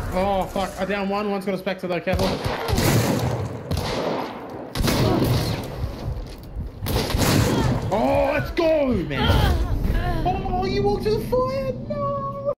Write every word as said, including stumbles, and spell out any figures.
Oh, fuck. I down one. One's got a Spectre though. Careful. Oh, let's go, man. Oh, you walked to the fire. No.